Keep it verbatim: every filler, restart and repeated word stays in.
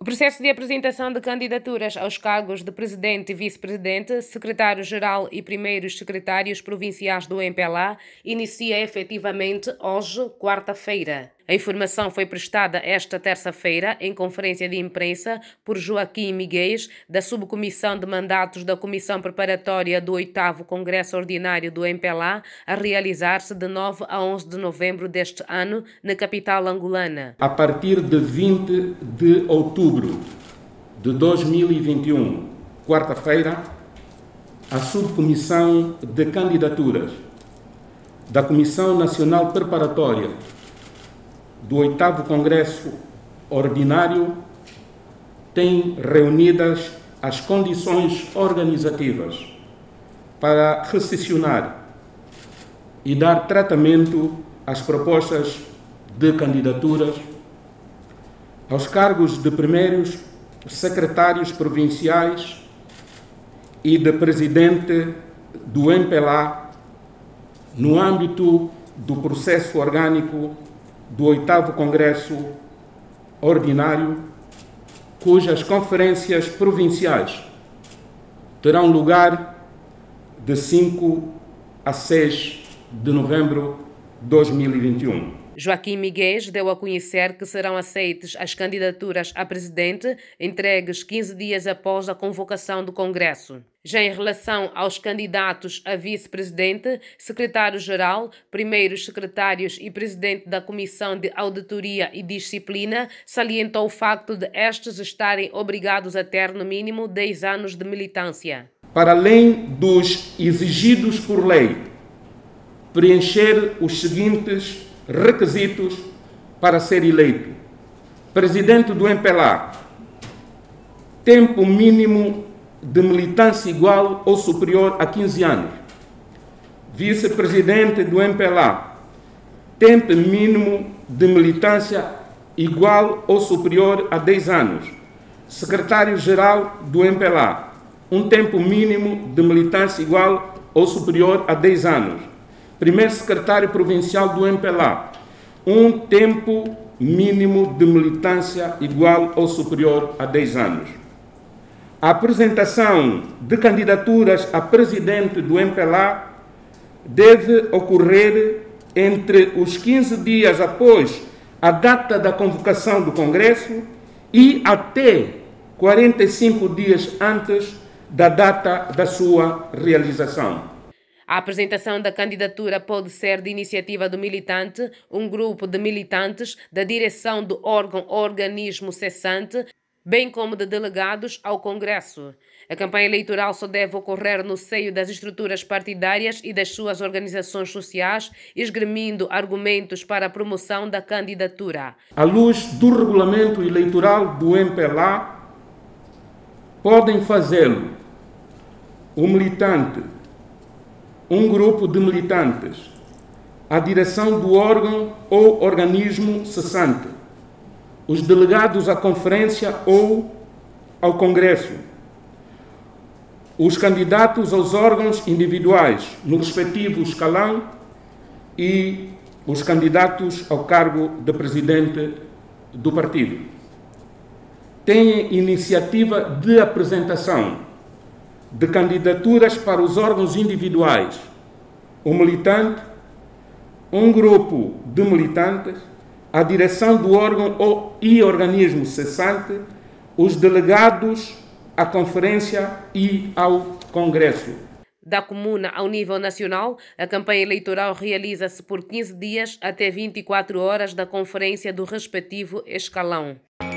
O processo de apresentação de candidaturas aos cargos de presidente e vice-presidente, secretário-geral e primeiros secretários provinciais do M P L A inicia efetivamente hoje, quarta-feira. A informação foi prestada esta terça-feira em conferência de imprensa por Joaquim Miguel, da Subcomissão de Mandatos da Comissão Preparatória do oitavo Congresso Ordinário do M P L A, a realizar-se de nove a onze de novembro deste ano na capital angolana. A partir de vinte de outubro de dois mil e vinte e um, quarta-feira, a Subcomissão de Candidaturas da Comissão Nacional Preparatória do oitavo Congresso Ordinário tem reunidas as condições organizativas para recepcionar e dar tratamento às propostas de candidaturas aos cargos de primeiros secretários provinciais e de presidente do M P L A no âmbito do processo orgânico do oitavo Congresso Ordinário, cujas conferências provinciais terão lugar de cinco a seis de novembro de dois mil e vinte e um. Joaquim Miguel deu a conhecer que serão aceitas as candidaturas a presidente entregues quinze dias após a convocação do Congresso. Já em relação aos candidatos a vice-presidente, secretário-geral, primeiros secretários e presidente da Comissão de Auditoria e Disciplina, salientou o facto de estes estarem obrigados a ter no mínimo dez anos de militância. Para além dos exigidos por lei, preencher os seguintes requisitos para ser eleito: presidente do M P L A, tempo mínimo de militância igual ou superior a quinze anos; vice-presidente do M P L A, tempo mínimo de militância igual ou superior a dez anos; secretário-geral do M P L A, um tempo mínimo de militância igual ou superior a dez anos; primeiro secretário provincial do M P L A, um tempo mínimo de militância igual ou superior a dez anos. A apresentação de candidaturas a presidente do M P L A deve ocorrer entre os quinze dias após a data da convocação do Congresso e até quarenta e cinco dias antes da data da sua realização. A apresentação da candidatura pode ser de iniciativa do militante, um grupo de militantes, da direção do órgão ou organismo cessante, bem como de delegados ao Congresso. A campanha eleitoral só deve ocorrer no seio das estruturas partidárias e das suas organizações sociais, esgrimindo argumentos para a promoção da candidatura. À luz do regulamento eleitoral do M P L A, podem fazê-lo o militante, um grupo de militantes, a direção do órgão ou organismo cessante, os delegados à conferência ou ao Congresso, os candidatos aos órgãos individuais no respectivo escalão e os candidatos ao cargo de presidente do partido. Têm iniciativa de apresentação de candidaturas para os órgãos individuais, o militante, um grupo de militantes, a direção do órgão e organismo cessante, os delegados à conferência e ao Congresso. Da comuna ao nível nacional, a campanha eleitoral realiza-se por quinze dias até vinte e quatro horas da conferência do respectivo escalão.